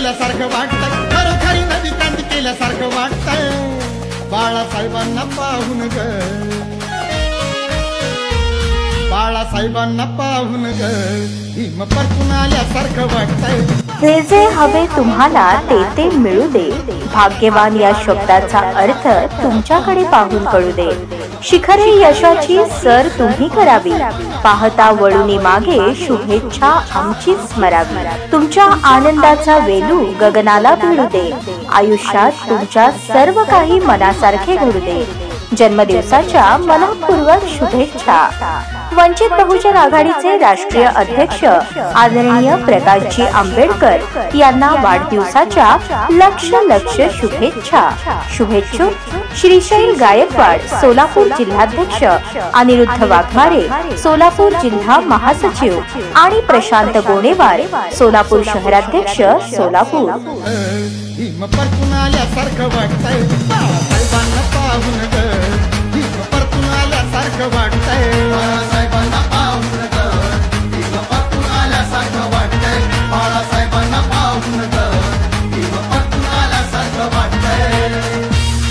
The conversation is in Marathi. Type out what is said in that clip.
केल्यासारखं वाटतंय, खरोखरी नवी क्रांती केल्यासारखं वाटतंय. बाळासाहेबांना पाहून ग, बाळासाहेबांना पाहून ग, भीम परतून आल्यासारखं वाटतंय. जे जे हवे तुम्हाला ते ते मिळू दे. भाग्यवान या शब्दाचा अर्थ तुमच्याकडे पाहून कळू दे. शिखरे यशाची सर तुम्ही करावी, पाहता वळुनी मागे शुभेच्छा आमची स्मरावी. तुमच्या आनंदाचा वेलू गगनाला भिडू दे. आयुष्यात तुमच्या सर्व काही मनासारखे घडू दे. जन्मदिवसाच्या मनपूर्वक शुभेच्छा. वंचित बहुजन आघाडीचे राष्ट्रीय अध्यक्ष आदरणीय प्रकाशजी आंबेडकर यांना वाढदिवसाच्या लक्ष लक्ष शुभेच्छा. शुभेच्छुक श्रीशैल गायकवाड, सोलापूर जिल्हाध्यक्ष, अनिरुद्ध वाघमारे, सोलापूर जिल्हा महासचिव आणि प्रशांत गोणेवार, सोलापूर शहराध्यक्ष, सोलापूर. भीम परतून आल्यासारखं वाटतंय, बाळासाहेबांना पाहून ग, भीम परतून आल्यासारखं वाटतंय.